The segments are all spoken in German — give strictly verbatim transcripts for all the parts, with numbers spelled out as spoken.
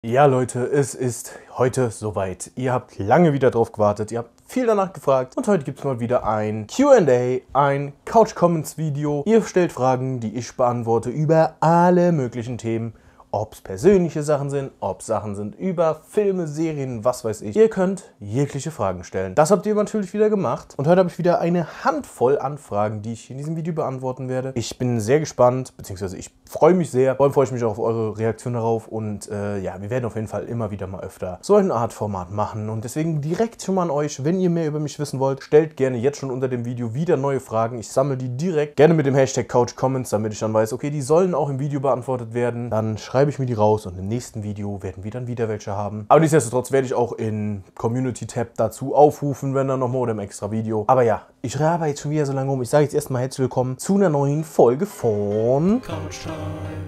Ja Leute, es ist heute soweit. Ihr habt lange wieder drauf gewartet, ihr habt viel danach gefragt und heute gibt es mal wieder ein Q and A, ein Couch Comments Video. Ihr stellt Fragen, die ich beantworte über alle möglichen Themen. Ob es persönliche Sachen sind, ob Sachen sind über Filme, Serien, was weiß ich. Ihr könnt jegliche Fragen stellen. Das habt ihr natürlich wieder gemacht. Und heute habe ich wieder eine Handvoll an Fragen, die ich in diesem Video beantworten werde. Ich bin sehr gespannt, beziehungsweise ich freue mich sehr. Vor allem freue ich mich auch auf eure Reaktion darauf. Und äh, ja, wir werden auf jeden Fall immer wieder mal öfter so eine Art Format machen. Und deswegen direkt schon mal an euch, wenn ihr mehr über mich wissen wollt, stellt gerne jetzt schon unter dem Video wieder neue Fragen. Ich sammle die direkt, gerne mit dem Hashtag Couch Comments, damit ich dann weiß, okay, die sollen auch im Video beantwortet werden. Dann schreibe ich mir die raus und im nächsten Video werden wir dann wieder welche haben. Aber nichtsdestotrotz werde ich auch in Community-Tab dazu aufrufen, wenn dann nochmal oder im extra Video. Aber ja, ich rabe jetzt schon wieder so lange rum. Ich sage jetzt erstmal herzlich willkommen zu einer neuen Folge von Couch Time.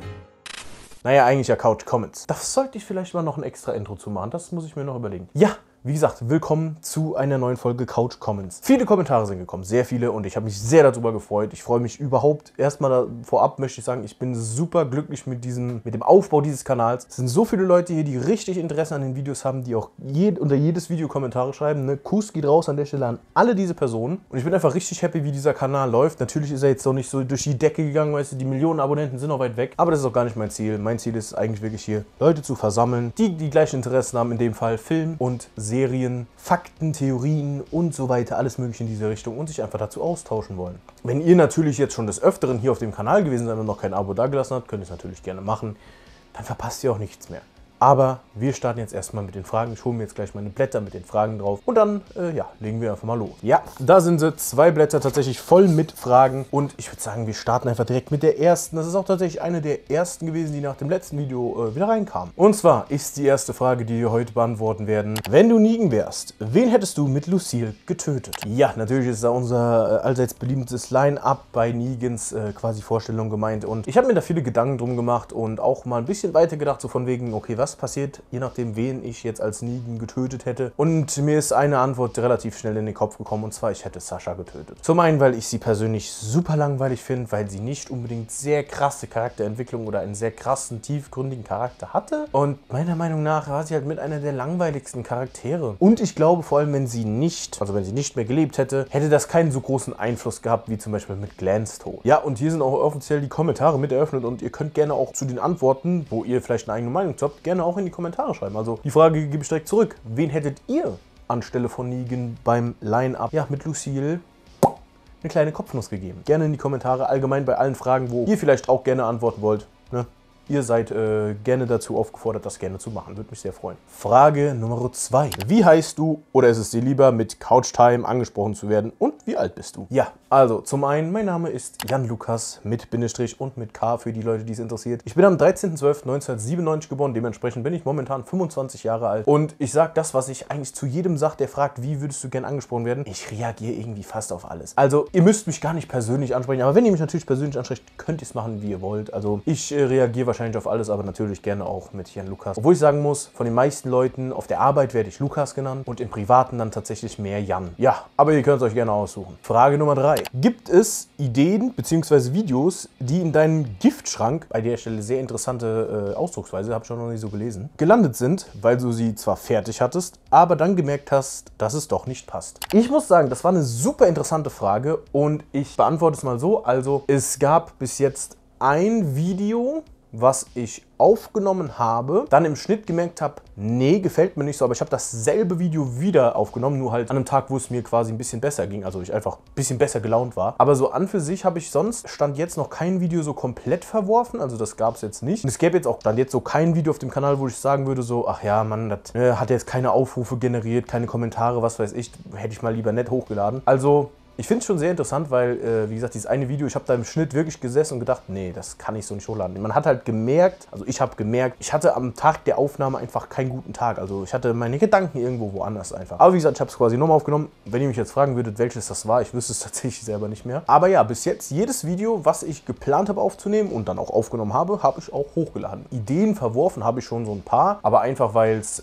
Naja, eigentlich ja Couch Comments. Da sollte ich vielleicht mal noch ein extra Intro zu machen. Das muss ich mir noch überlegen. Ja. Wie gesagt, willkommen zu einer neuen Folge Couch Comments. Viele Kommentare sind gekommen, sehr viele, und ich habe mich sehr darüber gefreut. Ich freue mich überhaupt. Erstmal vorab möchte ich sagen, ich bin super glücklich mit diesem, mit dem Aufbau dieses Kanals. Es sind so viele Leute hier, die richtig Interesse an den Videos haben, die auch je, unter jedes Video Kommentare schreiben. Ne? Kuss geht raus an der Stelle an alle diese Personen. Und ich bin einfach richtig happy, wie dieser Kanal läuft. Natürlich ist er jetzt noch nicht so durch die Decke gegangen, weißt du, die Millionen Abonnenten sind noch weit weg. Aber das ist auch gar nicht mein Ziel. Mein Ziel ist eigentlich wirklich hier, Leute zu versammeln, die die gleichen Interessen haben, in dem Fall Film und Serien. Serien, Fakten, Theorien und so weiter, alles mögliche in diese Richtung und sich einfach dazu austauschen wollen. Wenn ihr natürlich jetzt schon des Öfteren hier auf dem Kanal gewesen seid und noch kein Abo dagelassen habt, könnt ihr es natürlich gerne machen, dann verpasst ihr auch nichts mehr. Aber wir starten jetzt erstmal mit den Fragen. Ich hole mir jetzt gleich meine Blätter mit den Fragen drauf. Und dann, äh, ja, legen wir einfach mal los. Ja, da sind sie. Zwei Blätter tatsächlich voll mit Fragen. Und ich würde sagen, wir starten einfach direkt mit der ersten. Das ist auch tatsächlich eine der ersten gewesen, die nach dem letzten Video äh, wieder reinkam. Und zwar ist die erste Frage, die wir heute beantworten werden. Wenn du Negan wärst, wen hättest du mit Lucille getötet? Ja, natürlich ist da unser äh, allseits beliebtes Line-Up bei Negans äh, quasi Vorstellung gemeint. Und ich habe mir da viele Gedanken drum gemacht und auch mal ein bisschen weiter gedacht, so von wegen, okay, was passiert, je nachdem, wen ich jetzt als Negan getötet hätte. Und mir ist eine Antwort relativ schnell in den Kopf gekommen, und zwar, ich hätte Sasha getötet. Zum einen, weil ich sie persönlich super langweilig finde, weil sie nicht unbedingt sehr krasse Charakterentwicklung oder einen sehr krassen, tiefgründigen Charakter hatte. Und meiner Meinung nach war sie halt mit einer der langweiligsten Charaktere. Und ich glaube, vor allem, wenn sie nicht, also wenn sie nicht mehr gelebt hätte, hätte das keinen so großen Einfluss gehabt, wie zum Beispiel mit Glans Tod. Ja, und hier sind auch offiziell die Kommentare mit eröffnet, und ihr könnt gerne auch zu den Antworten, wo ihr vielleicht eine eigene Meinung habt, gerne auch in die Kommentare schreiben. Also die Frage gebe ich direkt zurück. Wen hättet ihr anstelle von Negan beim Line-Up, ja, mit Lucille eine kleine Kopfnuss gegeben? Gerne in die Kommentare, allgemein bei allen Fragen, wo ihr vielleicht auch gerne antworten wollt. Ne? Ihr seid äh, gerne dazu aufgefordert, das gerne zu machen. Würde mich sehr freuen. Frage Nummer zwei. Wie heißt du, oder ist es dir lieber, mit Couch Time angesprochen zu werden, und wie alt bist du? Ja, also zum einen, mein Name ist Jan Lukas mit Bindestrich und mit K für die Leute, die es interessiert. Ich bin am dreizehnten zwölften neunzehnhundertsiebenundneunzig geboren, dementsprechend bin ich momentan fünfundzwanzig Jahre alt. Und ich sage das, was ich eigentlich zu jedem sage, der fragt, wie würdest du gern angesprochen werden? Ich reagiere irgendwie fast auf alles. Also ihr müsst mich gar nicht persönlich ansprechen, aber wenn ihr mich natürlich persönlich ansprecht, könnt ihr es machen, wie ihr wollt. Also ich äh, reagiere wahrscheinlich auf alles, aber natürlich gerne auch mit Jan Lukas. Obwohl ich sagen muss, von den meisten Leuten auf der Arbeit werde ich Lukas genannt und im Privaten dann tatsächlich mehr Jan. Ja, aber ihr könnt es euch gerne aussuchen. Frage Nummer drei. Gibt es Ideen bzw. Videos, die in deinem Giftschrank, bei der Stelle sehr interessante äh, Ausdrucksweise, habe ich auch noch nicht so gelesen, gelandet sind, weil du sie zwar fertig hattest, aber dann gemerkt hast, dass es doch nicht passt? Ich muss sagen, das war eine super interessante Frage, und ich beantworte es mal so. Also es gab bis jetzt ein Video, was ich aufgenommen habe, dann im Schnitt gemerkt habe, nee, gefällt mir nicht so, aber ich habe dasselbe Video wieder aufgenommen, nur halt an einem Tag, wo es mir quasi ein bisschen besser ging, also ich einfach ein bisschen besser gelaunt war. Aber so an für sich habe ich sonst, Stand jetzt, noch kein Video so komplett verworfen, also das gab es jetzt nicht. Und es gäbe jetzt auch Stand jetzt so kein Video auf dem Kanal, wo ich sagen würde so, ach ja, Mann, das äh, hat jetzt keine Aufrufe generiert, keine Kommentare, was weiß ich, hätte ich mal lieber nicht hochgeladen. Also ich finde es schon sehr interessant, weil, äh, wie gesagt, dieses eine Video, ich habe da im Schnitt wirklich gesessen und gedacht, nee, das kann ich so nicht hochladen. Man hat halt gemerkt, also ich habe gemerkt, ich hatte am Tag der Aufnahme einfach keinen guten Tag. Also ich hatte meine Gedanken irgendwo woanders einfach. Aber wie gesagt, ich habe es quasi nochmal aufgenommen. Wenn ihr mich jetzt fragen würdet, welches das war, ich wüsste es tatsächlich selber nicht mehr. Aber ja, bis jetzt, jedes Video, was ich geplant habe aufzunehmen und dann auch aufgenommen habe, habe ich auch hochgeladen. Ideen verworfen habe ich schon so ein paar, aber einfach, weil es äh,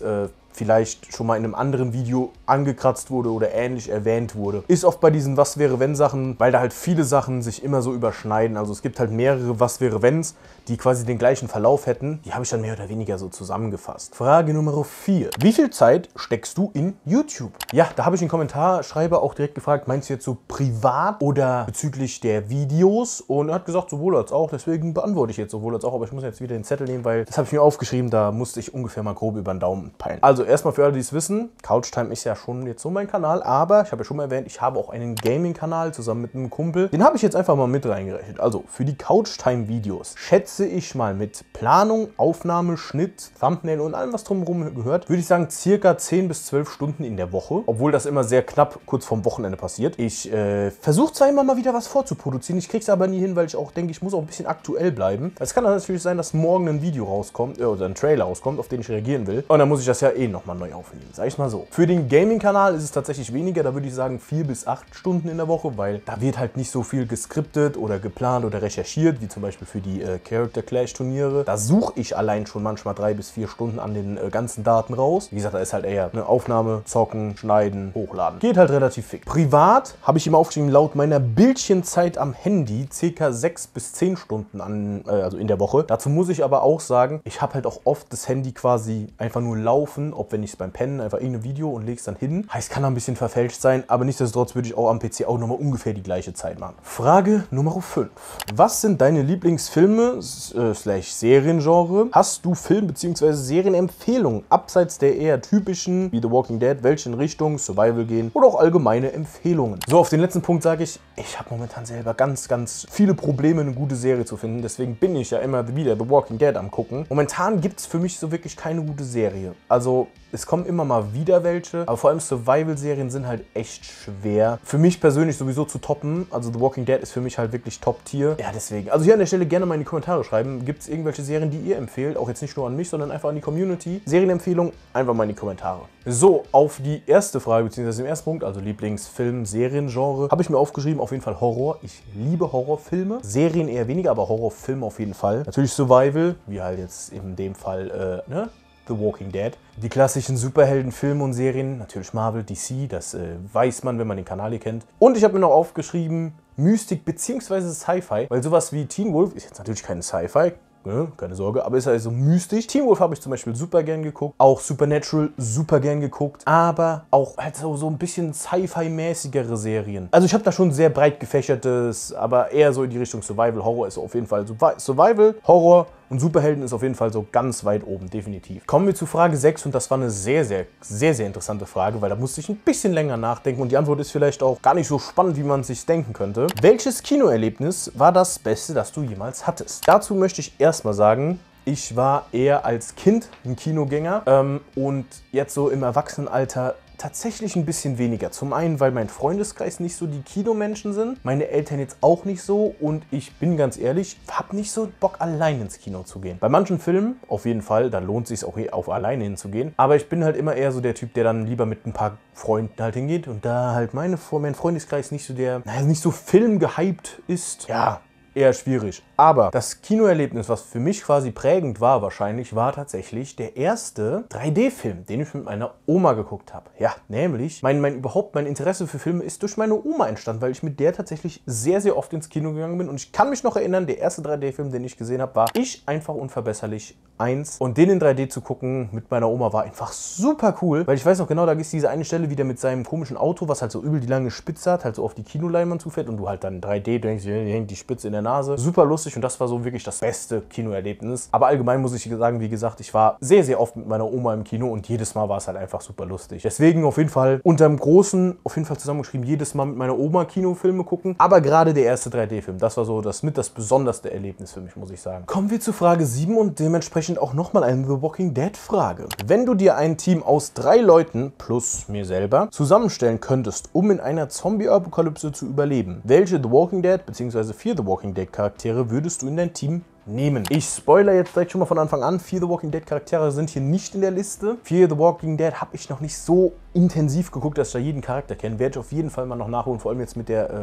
vielleicht schon mal in einem anderen Video angekratzt wurde oder ähnlich erwähnt wurde. Ist oft bei diesen Was-wäre-wenn-Sachen, weil da halt viele Sachen sich immer so überschneiden. Also es gibt halt mehrere Was-wäre-wenns, die quasi den gleichen Verlauf hätten. Die habe ich dann mehr oder weniger so zusammengefasst. Frage Nummer vier. Wie viel Zeit steckst du in YouTube? Ja, da habe ich einen Kommentarschreiber auch direkt gefragt, meinst du jetzt so privat oder bezüglich der Videos? Und er hat gesagt, sowohl als auch. Deswegen beantworte ich jetzt sowohl als auch. Aber ich muss jetzt wieder den Zettel nehmen, weil das habe ich mir aufgeschrieben. Da musste ich ungefähr mal grob über den Daumen peilen. Also erstmal für alle, die es wissen, Couchtime ist ja schon jetzt so mein Kanal, aber ich habe ja schon mal erwähnt, ich habe auch einen Gaming-Kanal zusammen mit einem Kumpel. Den habe ich jetzt einfach mal mit reingerechnet. Also für die Couchtime-Videos schätze ich mal mit Planung, Aufnahme, Schnitt, Thumbnail und allem, was drumherum gehört, würde ich sagen circa zehn bis zwölf Stunden in der Woche, obwohl das immer sehr knapp kurz vorm Wochenende passiert. Ich äh, versuche zwar immer mal wieder was vorzuproduzieren, ich kriege es aber nie hin, weil ich auch denke, ich muss auch ein bisschen aktuell bleiben. Es kann natürlich sein, dass morgen ein Video rauskommt, äh, oder ein Trailer rauskommt, auf den ich reagieren will. Und dann muss ich das ja eh nochmal neu aufnehmen, sag ich mal so. Für den Gaming-Kanal ist es tatsächlich weniger, da würde ich sagen vier bis acht Stunden in der Woche, weil da wird halt nicht so viel geskriptet oder geplant oder recherchiert, wie zum Beispiel für die äh, Character Clash Turniere. Da suche ich allein schon manchmal drei bis vier Stunden an den äh, ganzen Daten raus. Wie gesagt, da ist halt eher eine Aufnahme, zocken, schneiden, hochladen. Geht halt relativ fix. Privat habe ich immer aufgeschrieben, laut meiner Bildschirmzeit am Handy ca. sechs bis zehn Stunden an, äh, also in der Woche. Dazu muss ich aber auch sagen, ich habe halt auch oft das Handy quasi einfach nur laufen, ob wenn ich es beim Pennen einfach irgendein Video und lege es dann hin. Heißt, kann da ein bisschen verfälscht sein, aber nichtsdestotrotz würde ich auch am P C auch nochmal ungefähr die gleiche Zeit machen. Frage Nummer fünf. Was sind deine Lieblingsfilme äh, slash Seriengenre? Hast du Film- bzw. Serienempfehlungen abseits der eher typischen, wie The Walking Dead, welche in Richtung Survival gehen oder auch allgemeine Empfehlungen? So, auf den letzten Punkt sage ich, ich habe momentan selber ganz, ganz viele Probleme, eine gute Serie zu finden. Deswegen bin ich ja immer wieder The Walking Dead am gucken. Momentan gibt es für mich so wirklich keine gute Serie. Also es kommen immer mal wieder welche, aber vor allem Survival-Serien sind halt echt schwer. Für mich persönlich sowieso zu toppen. Also The Walking Dead ist für mich halt wirklich Top-Tier. Ja, deswegen. Also hier an der Stelle gerne mal in die Kommentare schreiben. Gibt es irgendwelche Serien, die ihr empfehlt? Auch jetzt nicht nur an mich, sondern einfach an die Community. Serienempfehlung, einfach mal in die Kommentare. So, auf die erste Frage, beziehungsweise im ersten Punkt, also Lieblingsfilm, Seriengenre, habe ich mir aufgeschrieben, auf jeden Fall Horror. Ich liebe Horrorfilme. Serien eher weniger, aber Horrorfilme auf jeden Fall. Natürlich Survival, wie halt jetzt in dem Fall, äh, ne? The Walking Dead. Die klassischen Superheldenfilme und Serien, natürlich Marvel, D C, das äh, weiß man, wenn man den Kanal hier kennt. Und ich habe mir noch aufgeschrieben, Mystik bzw. Sci-Fi, weil sowas wie Teen Wolf ist jetzt natürlich kein Sci-Fi, ne? Keine Sorge, aber ist also mystisch. Teen Wolf habe ich zum Beispiel super gern geguckt, auch Supernatural super gern geguckt, aber auch halt so, so ein bisschen Sci-Fi-mäßigere Serien. Also ich habe da schon sehr breit gefächertes, aber eher so in die Richtung Survival, Horror ist auf jeden Fall Survival, Horror und Superhelden ist auf jeden Fall so ganz weit oben, definitiv. Kommen wir zu Frage sechs und das war eine sehr, sehr, sehr, sehr interessante Frage, weil da musste ich ein bisschen länger nachdenken und die Antwort ist vielleicht auch gar nicht so spannend, wie man es sich denken könnte. Welches Kinoerlebnis war das Beste, das du jemals hattest? Dazu möchte ich erstmal sagen, ich war eher als Kind ein Kinogänger ähm, und jetzt so im Erwachsenenalter tatsächlich ein bisschen weniger. Zum einen, weil mein Freundeskreis nicht so die Kinomenschen sind, meine Eltern jetzt auch nicht so und ich bin ganz ehrlich, habe nicht so Bock, allein ins Kino zu gehen. Bei manchen Filmen, auf jeden Fall, da lohnt es sich auch auf alleine hinzugehen, aber ich bin halt immer eher so der Typ, der dann lieber mit ein paar Freunden halt hingeht und da halt meine, mein Freundeskreis nicht so der, naja, nicht so filmgehypt ist, ja, eher schwierig. Aber das Kinoerlebnis, was für mich quasi prägend war wahrscheinlich, war tatsächlich der erste drei D-Film, den ich mit meiner Oma geguckt habe. Ja, nämlich, mein, mein, überhaupt mein Interesse für Filme ist durch meine Oma entstanden, weil ich mit der tatsächlich sehr, sehr oft ins Kino gegangen bin. Und ich kann mich noch erinnern, der erste drei D-Film, den ich gesehen habe, war Ich einfach unverbesserlich eins. Und den in drei D zu gucken mit meiner Oma war einfach super cool, weil ich weiß noch genau, da ist diese eine Stelle wieder mit seinem komischen Auto, was halt so übel die lange Spitze hat, halt so auf die Kinoleinwand zufährt und du halt dann drei D, du denkst, hier hängt die Spitze in der Nase. Super lustig und das war so wirklich das beste Kinoerlebnis. Aber allgemein muss ich sagen, wie gesagt, ich war sehr, sehr oft mit meiner Oma im Kino und jedes Mal war es halt einfach super lustig. Deswegen auf jeden Fall unterm Großen auf jeden Fall zusammengeschrieben, jedes Mal mit meiner Oma Kinofilme gucken. Aber gerade der erste drei D-Film, das war so das mit das besonderste Erlebnis für mich, muss ich sagen. Kommen wir zu Frage sieben und dementsprechend auch nochmal eine The Walking Dead Frage. Wenn du dir ein Team aus drei Leuten plus mir selber zusammenstellen könntest, um in einer Zombie-Apokalypse zu überleben, welche The Walking Dead bzw. vier The Walking Dead Charaktere würdest du in dein Team nehmen? Ich spoilere jetzt direkt schon mal von Anfang an, vier The Walking Dead Charaktere sind hier nicht in der Liste. vier The Walking Dead habe ich noch nicht so intensiv geguckt, dass ich da jeden Charakter kenne. Werde ich auf jeden Fall mal noch nachholen, vor allem jetzt mit der äh,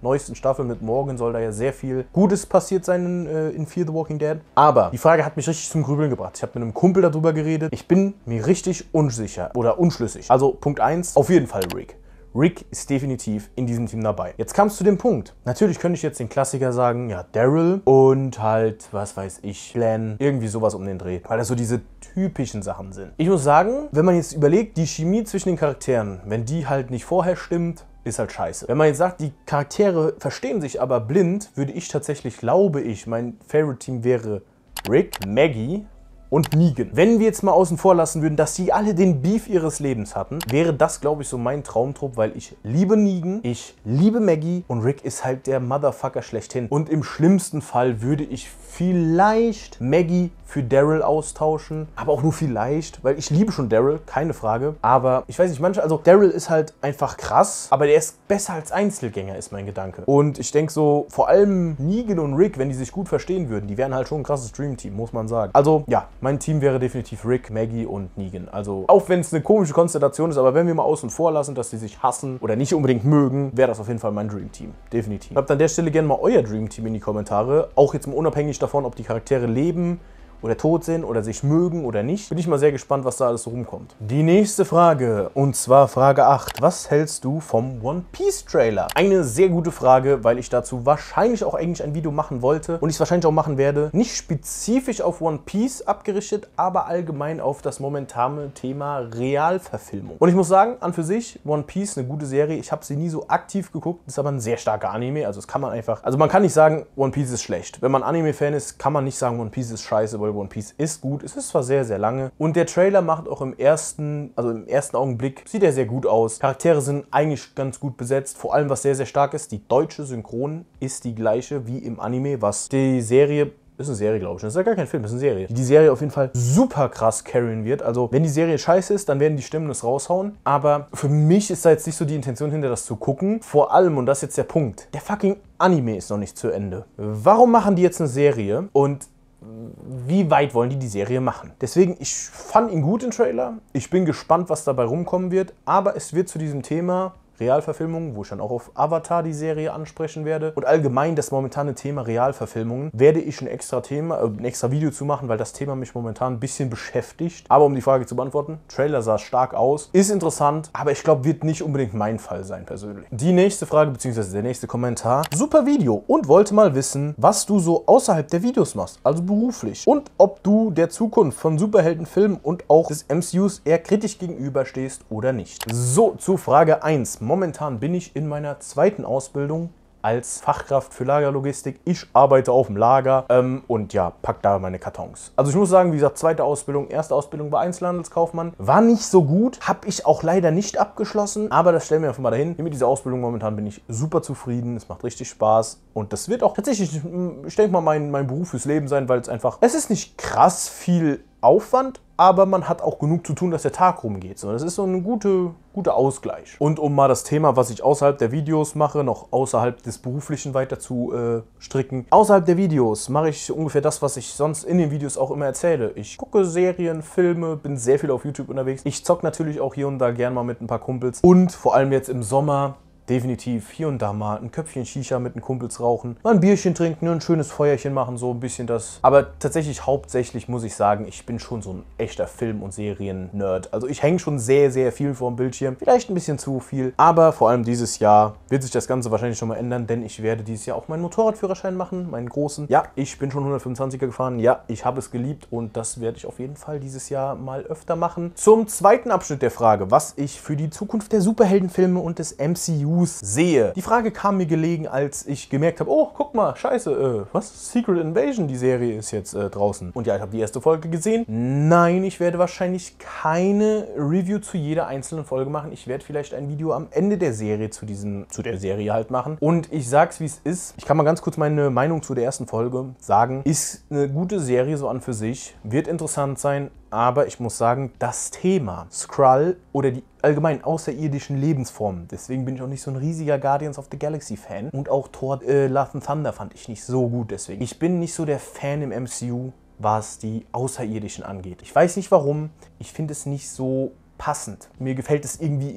neuesten Staffel mit Morgan soll da ja sehr viel Gutes passiert sein in, äh, in Fear the Walking Dead. Aber die Frage hat mich richtig zum Grübeln gebracht. Ich habe mit einem Kumpel darüber geredet. Ich bin mir richtig unsicher oder unschlüssig. Also Punkt eins, auf jeden Fall Rick. Rick ist definitiv in diesem Team dabei. Jetzt kam es zu dem Punkt. Natürlich könnte ich jetzt den Klassiker sagen, ja, Daryl und halt, was weiß ich, Glenn, irgendwie sowas um den Dreh. Weil das so diese typischen Sachen sind. Ich muss sagen, wenn man jetzt überlegt, die Chemie zwischen den Charakteren, wenn die halt nicht vorher stimmt, ist halt scheiße. Wenn man jetzt sagt, die Charaktere verstehen sich aber blind, würde ich tatsächlich, glaube ich, mein Favorite-Team wäre Rick, Maggie und Negan. Wenn wir jetzt mal außen vor lassen würden, dass sie alle den Beef ihres Lebens hatten, wäre das, glaube ich, so mein Traumtrupp, weil ich liebe Negan, ich liebe Maggie und Rick ist halt der Motherfucker schlechthin. Und im schlimmsten Fall würde ich vielleicht Maggie für Daryl austauschen, aber auch nur vielleicht, weil ich liebe schon Daryl, keine Frage. Aber ich weiß nicht, manche, also Daryl ist halt einfach krass, aber der ist besser als Einzelgänger, ist mein Gedanke. Und ich denke so, vor allem Negan und Rick, wenn die sich gut verstehen würden, die wären halt schon ein krasses Dream-Team, muss man sagen. Also ja, mein Team wäre definitiv Rick, Maggie und Negan. Also auch wenn es eine komische Konstellation ist, aber wenn wir mal außen vor lassen, dass die sich hassen oder nicht unbedingt mögen, wäre das auf jeden Fall mein Dream-Team. Definitiv. Schreibt an der Stelle gerne mal euer Dream-Team in die Kommentare, auch jetzt mal unabhängig davon, ob die Charaktere leben oder tot sind oder sich mögen oder nicht. Bin ich mal sehr gespannt, was da alles so rumkommt. Die nächste Frage, und zwar Frage acht. Was hältst du vom One Piece Trailer? Eine sehr gute Frage, weil ich dazu wahrscheinlich auch eigentlich ein Video machen wollte und ich es wahrscheinlich auch machen werde. Nicht spezifisch auf One Piece abgerichtet, aber allgemein auf das momentane Thema Realverfilmung. Und ich muss sagen, an für sich, One Piece, eine gute Serie. Ich habe sie nie so aktiv geguckt, ist aber ein sehr starker Anime. Also das kann man einfach, also man kann nicht sagen, One Piece ist schlecht. Wenn man Anime-Fan ist, kann man nicht sagen, One Piece ist scheiße, weil One Piece ist gut. Es ist zwar sehr, sehr lange. Und der Trailer macht auch im ersten, also im ersten Augenblick, sieht er sehr gut aus. Charaktere sind eigentlich ganz gut besetzt. Vor allem, was sehr, sehr stark ist, die deutsche Synchron ist die gleiche wie im Anime, was die Serie... Das ist eine Serie, glaube ich. Das ist ja gar kein Film, das ist eine Serie. Die die Serie auf jeden Fall super krass carryen wird. Also, wenn die Serie scheiße ist, dann werden die Stimmen das raushauen. Aber für mich ist da jetzt nicht so die Intention hinter, das zu gucken. Vor allem, und das ist jetzt der Punkt, der fucking Anime ist noch nicht zu Ende. Warum machen die jetzt eine Serie und wie weit wollen die die Serie machen? Deswegen, ich fand ihn gut, den Trailer. Ich bin gespannt, was dabei rumkommen wird. Aber es wird zu diesem Thema Realverfilmungen, wo ich dann auch auf Avatar die Serie ansprechen werde. Und allgemein das momentane Thema Realverfilmungen werde ich ein extra Thema, äh, ein extra Video zu machen, weil das Thema mich momentan ein bisschen beschäftigt. Aber um die Frage zu beantworten, Trailer sah stark aus, ist interessant, aber ich glaube, wird nicht unbedingt mein Fall sein persönlich. Die nächste Frage, beziehungsweise der nächste Kommentar. Super Video und wollte mal wissen, was du so außerhalb der Videos machst, also beruflich. Und ob du der Zukunft von Superheldenfilmen und auch des M C Us eher kritisch gegenüberstehst oder nicht. So, zu Frage eins. Momentan bin ich in meiner zweiten Ausbildung als Fachkraft für Lagerlogistik. Ich arbeite auf dem Lager ähm, und ja, pack da meine Kartons. Also ich muss sagen, wie gesagt, zweite Ausbildung, erste Ausbildung war Einzelhandelskaufmann. War nicht so gut, habe ich auch leider nicht abgeschlossen, aber das stellen wir einfach mal dahin. Mit dieser Ausbildung momentan bin ich super zufrieden, es macht richtig Spaß und das wird auch tatsächlich, ich denke mal, mein, mein Beruf fürs Leben sein, weil es einfach, es ist nicht krass viel Aufwand, aber man hat auch genug zu tun, dass der Tag rumgeht. So, das ist so ein guter gute Ausgleich. Und um mal das Thema, was ich außerhalb der Videos mache, noch außerhalb des Beruflichen weiter zu äh, stricken. Außerhalb der Videos mache ich ungefähr das, was ich sonst in den Videos auch immer erzähle. Ich gucke Serien, Filme, bin sehr viel auf YouTube unterwegs. Ich zocke natürlich auch hier und da gern mal mit ein paar Kumpels. Und vor allem jetzt im Sommer definitiv hier und da mal ein Köpfchen Shisha mit den Kumpels rauchen, mal ein Bierchen trinken, ein schönes Feuerchen machen, so ein bisschen das. Aber tatsächlich hauptsächlich muss ich sagen, ich bin schon so ein echter Film- und Serien-Nerd. Also ich hänge schon sehr, sehr viel vor dem Bildschirm. Vielleicht ein bisschen zu viel, aber vor allem dieses Jahr wird sich das Ganze wahrscheinlich schon mal ändern, denn ich werde dieses Jahr auch meinen Motorradführerschein machen, meinen großen. Ja, ich bin schon hundertfünfundzwanziger gefahren. Ja, ich habe es geliebt und das werde ich auf jeden Fall dieses Jahr mal öfter machen. Zum zweiten Abschnitt der Frage, was ich für die Zukunft der Superheldenfilme und des M C U sehe. Die Frage kam mir gelegen, als ich gemerkt habe, oh, guck mal, scheiße, äh, was? Secret Invasion, die Serie ist jetzt äh, draußen. Und ja, ich habe die erste Folge gesehen. Nein, ich werde wahrscheinlich keine Review zu jeder einzelnen Folge machen. Ich werde vielleicht ein Video am Ende der Serie zu diesem, zu der Serie halt machen. Und ich sag's, wie es ist. Ich kann mal ganz kurz meine Meinung zu der ersten Folge sagen. Ist eine gute Serie so an für sich, wird interessant sein. Aber ich muss sagen, das Thema Skrull oder die allgemein außerirdischen Lebensformen, deswegen bin ich auch nicht so ein riesiger Guardians of the Galaxy Fan. Und auch Thor äh, Love and Thunder fand ich nicht so gut, deswegen. Ich bin nicht so der Fan im M C U, was die Außerirdischen angeht. Ich weiß nicht warum, ich finde es nicht so passend. Mir gefällt es irgendwie so,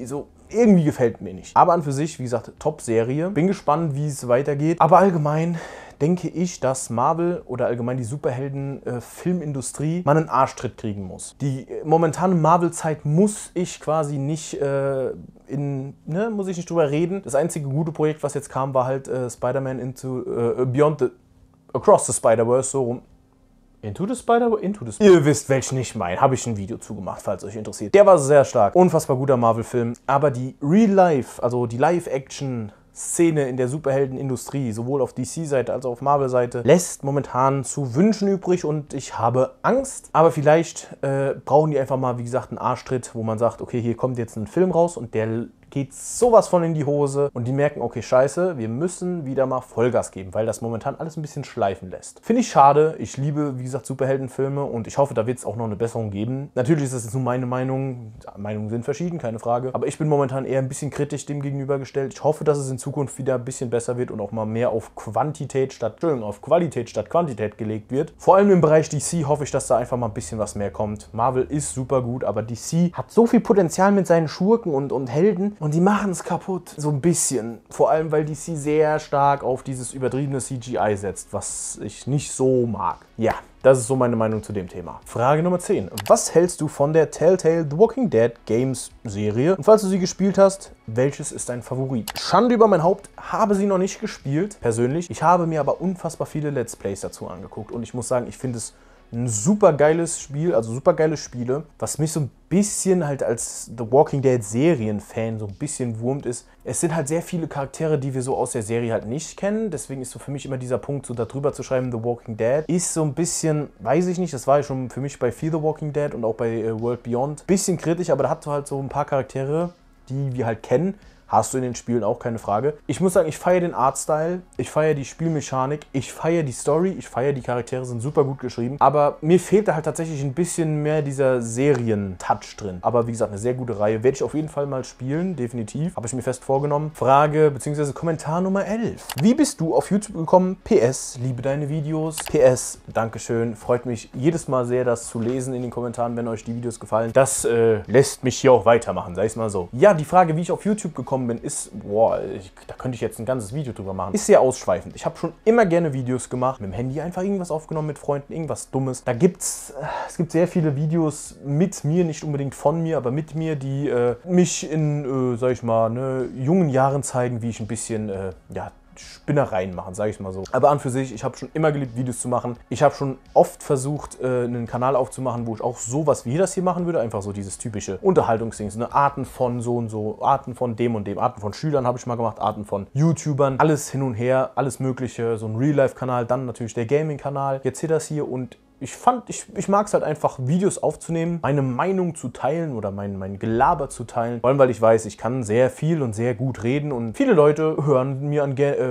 irgendwie gefällt mir nicht. Aber an für sich, wie gesagt, Top-Serie. Bin gespannt, wie es weitergeht. Aber allgemein denke ich, dass Marvel oder allgemein die Superhelden-Filmindustrie äh, mal einen Arschtritt kriegen muss. Die äh, momentane Marvel-Zeit muss ich quasi nicht äh, in, ne, muss ich nicht drüber reden. Das einzige gute Projekt, was jetzt kam, war halt äh, Spider-Man into äh, Beyond the Across the Spider-Verse, so rum. Into the Spider-Verse? Into the Spider-Verse. Ihr wisst, welchen ich meine. Habe ich ein Video zugemacht, falls euch interessiert. Der war sehr stark. Unfassbar guter Marvel-Film. Aber die Real-Life, also die Live-Action Szene in der Superheldenindustrie, sowohl auf D C-Seite als auch auf Marvel-Seite, lässt momentan zu wünschen übrig und ich habe Angst. Aber vielleicht äh, brauchen die einfach mal, wie gesagt, einen Arschtritt, wo man sagt, okay, hier kommt jetzt ein Film raus und der geht sowas von in die Hose und die merken, okay, scheiße, wir müssen wieder mal Vollgas geben, weil das momentan alles ein bisschen schleifen lässt. Finde ich schade. Ich liebe, wie gesagt, Superheldenfilme und ich hoffe, da wird es auch noch eine Besserung geben. Natürlich ist das jetzt nur meine Meinung. Meinungen sind verschieden, keine Frage. Aber ich bin momentan eher ein bisschen kritisch dem gegenübergestellt. Ich hoffe, dass es in Zukunft wieder ein bisschen besser wird und auch mal mehr auf Quantität statt, Entschuldigung, auf Qualität statt Quantität gelegt wird. Vor allem im Bereich D C hoffe ich, dass da einfach mal ein bisschen was mehr kommt. Marvel ist super gut, aber D C hat so viel Potenzial mit seinen Schurken und, und Helden. Und die machen es kaputt. So ein bisschen. Vor allem, weil D C sehr stark auf dieses übertriebene C G I setzt, was ich nicht so mag. Ja, das ist so meine Meinung zu dem Thema. Frage Nummer zehn. Was hältst du von der Telltale The Walking Dead Games Serie? Und falls du sie gespielt hast, welches ist dein Favorit? Schande über mein Haupt, habe sie noch nicht gespielt, persönlich. Ich habe mir aber unfassbar viele Let's Plays dazu angeguckt. Und ich muss sagen, ich finde es ein super geiles Spiel, also super geile Spiele. Was mich so ein bisschen halt als The Walking Dead Serienfan so ein bisschen wurmt ist, es sind halt sehr viele Charaktere, die wir so aus der Serie halt nicht kennen. Deswegen ist so für mich immer dieser Punkt, so darüber zu schreiben, The Walking Dead, ist so ein bisschen, weiß ich nicht, das war ja schon für mich bei Fear the Walking Dead und auch bei äh, World Beyond, bisschen kritisch, aber da hat so halt so ein paar Charaktere, die wir halt kennen. Hast du in den Spielen auch, keine Frage. Ich muss sagen, ich feiere den Artstyle, ich feiere die Spielmechanik, ich feiere die Story, ich feiere die Charaktere, sind super gut geschrieben. Aber mir fehlt da halt tatsächlich ein bisschen mehr dieser Serien-Touch drin. Aber wie gesagt, eine sehr gute Reihe. Werde ich auf jeden Fall mal spielen, definitiv. Habe ich mir fest vorgenommen. Frage bzw. Kommentar Nummer elf. Wie bist du auf YouTube gekommen? P S, liebe deine Videos. P S, Dankeschön. Freut mich jedes Mal sehr, das zu lesen in den Kommentaren, wenn euch die Videos gefallen. Das äh, lässt mich hier auch weitermachen, sag ich mal so. Ja, die Frage, wie ich auf YouTube gekommen bin, ist, boah, ich, da könnte ich jetzt ein ganzes Video drüber machen. Ist sehr ausschweifend. Ich habe schon immer gerne Videos gemacht, mit dem Handy einfach irgendwas aufgenommen mit Freunden, irgendwas Dummes. Da gibt's, es gibt sehr viele Videos mit mir, nicht unbedingt von mir, aber mit mir, die äh, mich in, äh, sag ich mal, ne, jungen Jahren zeigen, wie ich ein bisschen, äh, ja, Spinnereien machen, sage ich mal so. Aber an für sich, ich habe schon immer geliebt, Videos zu machen. Ich habe schon oft versucht, äh, einen Kanal aufzumachen, wo ich auch sowas wie das hier machen würde. Einfach so dieses typische Unterhaltungsding. So eine Arten von so und so, Arten von dem und dem, Arten von Schülern habe ich mal gemacht, Arten von YouTubern. Alles hin und her, alles mögliche. So ein Real-Life-Kanal, dann natürlich der Gaming-Kanal. Jetzt hier das hier und Ich fand, ich, ich mag es halt einfach, Videos aufzunehmen, meine Meinung zu teilen oder mein, mein Gelaber zu teilen. Vor allem, weil ich weiß, ich kann sehr viel und sehr gut reden und viele Leute hören mir, an, äh,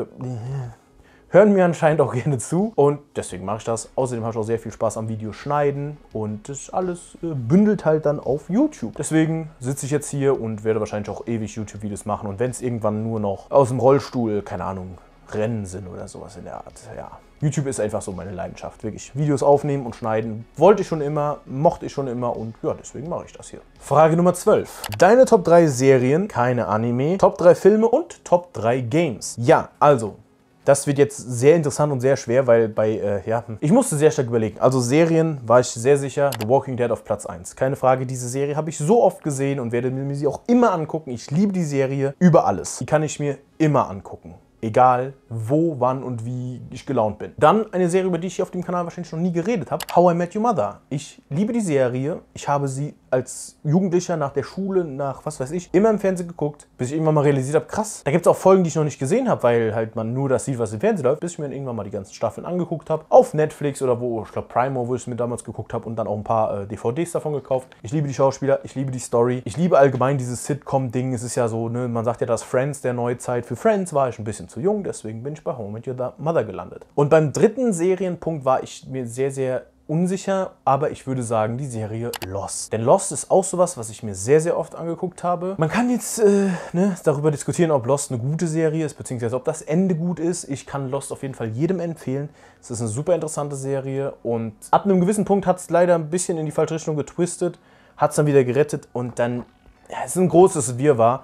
hören mir anscheinend auch gerne zu. Und deswegen mache ich das. Außerdem habe ich auch sehr viel Spaß am Video schneiden und das alles äh, bündelt halt dann auf YouTube. Deswegen sitze ich jetzt hier und werde wahrscheinlich auch ewig YouTube-Videos machen. Und wenn es irgendwann nur noch aus dem Rollstuhl, keine Ahnung, Rennen sind oder sowas in der Art, ja. YouTube ist einfach so meine Leidenschaft, wirklich. Videos aufnehmen und schneiden. Wollte ich schon immer, mochte ich schon immer und ja, deswegen mache ich das hier. Frage Nummer zwölf. Deine Top drei Serien, keine Anime, Top drei Filme und Top drei Games. Ja, also, das wird jetzt sehr interessant und sehr schwer, weil bei, äh, ja, ich musste sehr stark überlegen. Also Serien war ich sehr sicher, The Walking Dead auf Platz eins. Keine Frage, diese Serie habe ich so oft gesehen und werde mir sie auch immer angucken. Ich liebe die Serie über alles. Die kann ich mir immer angucken. Egal, wo, wann und wie ich gelaunt bin. Dann eine Serie, über die ich hier auf dem Kanal wahrscheinlich noch nie geredet habe. How I Met Your Mother. Ich liebe die Serie. Ich habe sie als Jugendlicher nach der Schule, nach was weiß ich, immer im Fernsehen geguckt, bis ich irgendwann mal realisiert habe, krass, da gibt es auch Folgen, die ich noch nicht gesehen habe, weil halt man nur das sieht, was im Fernsehen läuft, bis ich mir dann irgendwann mal die ganzen Staffeln angeguckt habe. Auf Netflix oder wo, ich glaube Primo, wo ich es mir damals geguckt habe und dann auch ein paar äh, D V Ds davon gekauft. Ich liebe die Schauspieler, ich liebe die Story. Ich liebe allgemein dieses Sitcom-Ding. Es ist ja so, ne, man sagt ja, das Friends der Neuzeit. Für Friends war ich ein bisschen zu jung, deswegen bin ich bei How I Met Your Mother gelandet. Und beim dritten Serienpunkt war ich mir sehr, sehr unsicher, aber ich würde sagen, die Serie Lost. Denn Lost ist auch sowas, was ich mir sehr, sehr oft angeguckt habe. Man kann jetzt äh, ne, darüber diskutieren, ob Lost eine gute Serie ist, beziehungsweise ob das Ende gut ist. Ich kann Lost auf jeden Fall jedem empfehlen. Es ist eine super interessante Serie und ab einem gewissen Punkt hat es leider ein bisschen in die falsche Richtung getwistet, hat es dann wieder gerettet und dann, ja, es ist ein großes Wirrwarr.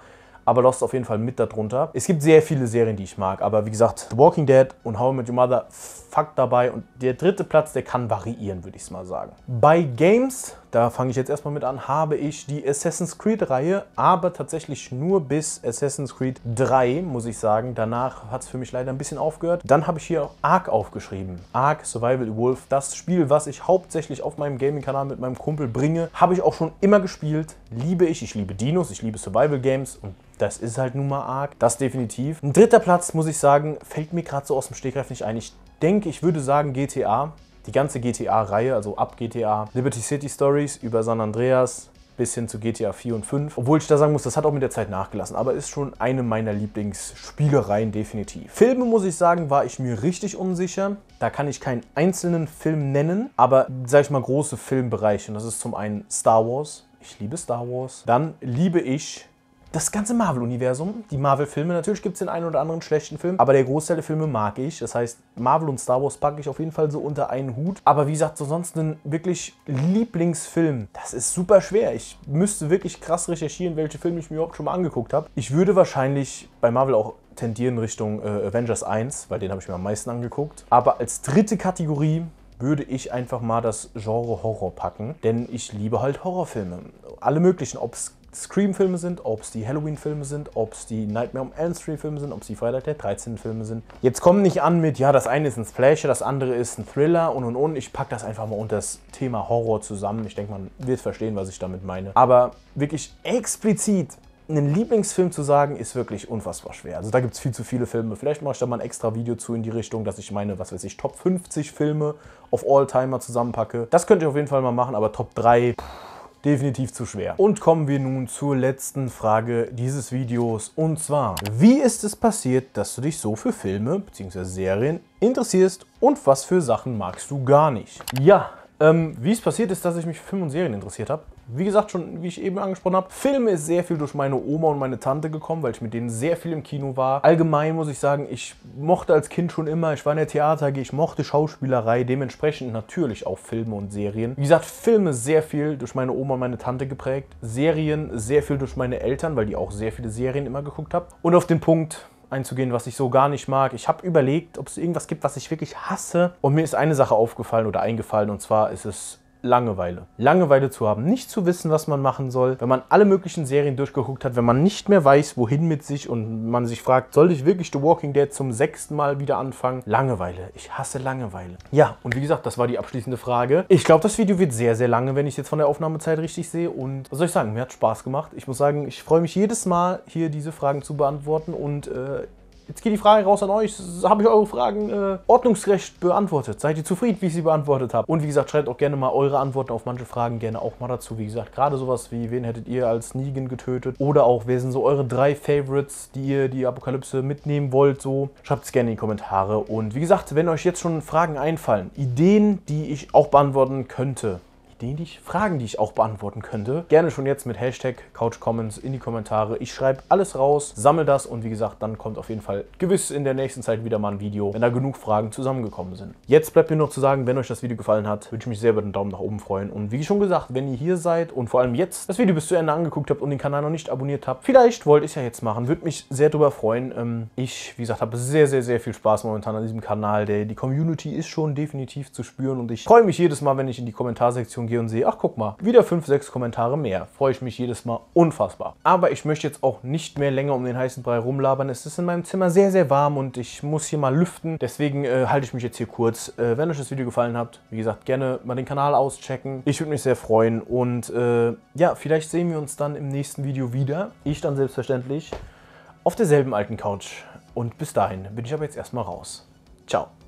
aber Lost auf jeden Fall mit darunter. Es gibt sehr viele Serien, die ich mag, aber wie gesagt, The Walking Dead und How I Met Your Mother, Fakt dabei. Und der dritte Platz, der kann variieren, würde ich es mal sagen. Bei Games, da fange ich jetzt erstmal mit an, habe ich die Assassin's Creed-Reihe, aber tatsächlich nur bis Assassin's Creed drei, muss ich sagen. Danach hat es für mich leider ein bisschen aufgehört. Dann habe ich hier auch Ark aufgeschrieben. Ark Survival Evolved, das Spiel, was ich hauptsächlich auf meinem Gaming-Kanal mit meinem Kumpel bringe, habe ich auch schon immer gespielt. Liebe ich. Ich liebe Dinos, ich liebe Survival Games und das ist halt nun mal Ark. Das definitiv. Ein dritter Platz, muss ich sagen, fällt mir gerade so aus dem Stegreif nicht ein. Ich denke, ich würde sagen G T A. Die ganze G T A-Reihe, also ab G T A Liberty City Stories über San Andreas bis hin zu G T A vier und fünf. Obwohl ich da sagen muss, das hat auch mit der Zeit nachgelassen, aber ist schon eine meiner Lieblingsspielereien definitiv. Filme, muss ich sagen, war ich mir richtig unsicher. Da kann ich keinen einzelnen Film nennen, aber sag ich mal große Filmbereiche. Und das ist zum einen Star Wars. Ich liebe Star Wars. Dann liebe ich das ganze Marvel-Universum, die Marvel-Filme, natürlich gibt es den einen oder anderen schlechten Film, aber der Großteil der Filme mag ich. Das heißt, Marvel und Star Wars packe ich auf jeden Fall so unter einen Hut. Aber wie gesagt, so sonst einen wirklich Lieblingsfilm, das ist super schwer. Ich müsste wirklich krass recherchieren, welche Filme ich mir überhaupt schon mal angeguckt habe. Ich würde wahrscheinlich bei Marvel auch tendieren Richtung äh, Avengers eins, weil den habe ich mir am meisten angeguckt. Aber als dritte Kategorie würde ich einfach mal das Genre Horror packen, denn ich liebe halt Horrorfilme. Alle möglichen, ob es Scream-Filme sind, ob es die Halloween-Filme sind, ob es die Nightmare on Elm Street-Filme sind, ob es die Freitag der dreizehnte-Filme sind. Jetzt kommen nicht an mit, ja, das eine ist ein Slasher, das andere ist ein Thriller und und und. Ich packe das einfach mal unter das Thema Horror zusammen. Ich denke, man wird verstehen, was ich damit meine. Aber wirklich explizit einen Lieblingsfilm zu sagen, ist wirklich unfassbar schwer. Also da gibt es viel zu viele Filme. Vielleicht mache ich da mal ein extra Video zu in die Richtung, dass ich meine, was weiß ich, Top fünfzig Filme auf All-Timer zusammenpacke. Das könnt ihr auf jeden Fall mal machen, aber Top drei... definitiv zu schwer. Und kommen wir nun zur letzten Frage dieses Videos. Und zwar, wie ist es passiert, dass du dich so für Filme bzw. Serien interessierst und was für Sachen magst du gar nicht? Ja, ähm, wie es passiert ist, dass ich mich für Filme und Serien interessiert habe. Wie gesagt, schon wie ich eben angesprochen habe, Filme ist sehr viel durch meine Oma und meine Tante gekommen, weil ich mit denen sehr viel im Kino war. Allgemein muss ich sagen, ich mochte als Kind schon immer, ich war in der Theater A G, ich mochte Schauspielerei, dementsprechend natürlich auch Filme und Serien. Wie gesagt, Filme sehr viel durch meine Oma und meine Tante geprägt, Serien sehr viel durch meine Eltern, weil die auch sehr viele Serien immer geguckt haben. Und auf den Punkt einzugehen, was ich so gar nicht mag. Ich habe überlegt, ob es irgendwas gibt, was ich wirklich hasse. Und mir ist eine Sache aufgefallen oder eingefallen, und zwar ist es Langeweile. Langeweile zu haben, nicht zu wissen, was man machen soll, wenn man alle möglichen Serien durchgeguckt hat, wenn man nicht mehr weiß, wohin mit sich und man sich fragt, soll ich wirklich The Walking Dead zum sechsten Mal wieder anfangen? Langeweile. Ich hasse Langeweile. Ja, und wie gesagt, das war die abschließende Frage. Ich glaube, das Video wird sehr, sehr lange, wenn ich es jetzt von der Aufnahmezeit richtig sehe. Und was soll ich sagen? Mir hat Spaß gemacht. Ich muss sagen, ich freue mich jedes Mal, hier diese Fragen zu beantworten und äh, jetzt geht die Frage raus an euch. Habe ich eure Fragen äh, ordnungsgerecht beantwortet? Seid ihr zufrieden, wie ich sie beantwortet habe? Und wie gesagt, schreibt auch gerne mal eure Antworten auf manche Fragen gerne auch mal dazu. Wie gesagt, gerade sowas wie, wen hättet ihr als Negan getötet? Oder auch, wer sind so eure drei Favorites, die ihr die Apokalypse mitnehmen wollt? So, schreibt es gerne in die Kommentare. Und wie gesagt, wenn euch jetzt schon Fragen einfallen, Ideen, die ich auch beantworten könnte, Ideen, die ich, Fragen, die ich auch beantworten könnte, gerne schon jetzt mit Hashtag CouchCommons in die Kommentare. Ich schreibe alles raus, sammle das und wie gesagt, dann kommt auf jeden Fall gewiss in der nächsten Zeit wieder mal ein Video, wenn da genug Fragen zusammengekommen sind. Jetzt bleibt mir noch zu sagen, wenn euch das Video gefallen hat, würde ich mich sehr über den Daumen nach oben freuen. Und wie schon gesagt, wenn ihr hier seid und vor allem jetzt das Video bis zu Ende angeguckt habt und den Kanal noch nicht abonniert habt, vielleicht wollt ihr es ja jetzt machen, würde mich sehr darüber freuen. Ich, wie gesagt, habe sehr, sehr, sehr viel Spaß momentan an diesem Kanal. Der, die Community ist schon definitiv zu spüren und ich freue mich jedes Mal, wenn ich in die Kommentarsektion gehe und sehe, ach guck mal, wieder fünf, sechs Kommentare mehr. Freue ich mich jedes Mal unfassbar. Aber ich möchte jetzt auch nicht mehr länger um den heißen Brei rumlabern. Es ist in meinem Zimmer sehr, sehr warm und ich muss hier mal lüften. Deswegen äh, halte ich mich jetzt hier kurz. Äh, wenn euch das Video gefallen hat, wie gesagt, gerne mal den Kanal auschecken. Ich würde mich sehr freuen und äh, ja, vielleicht sehen wir uns dann im nächsten Video wieder. Ich dann selbstverständlich auf derselben alten Couch. Und bis dahin bin ich aber jetzt erstmal raus. Ciao.